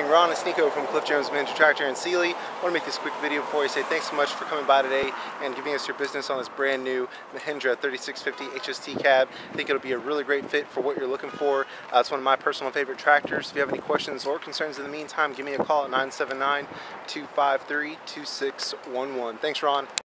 evening, Ron and Sneeko from Cliff Jones Miniature Tractor in Sealy. I want to make this quick video before I say thanks so much for coming by today and giving us your business on this brand new Mahindra 3650 HST cab. I think it'll be a really great fit for what you're looking for. It's one of my personal favorite tractors. If you have any questions or concerns in the meantime, give me a call at 979-253-2611. Thanks, Ron.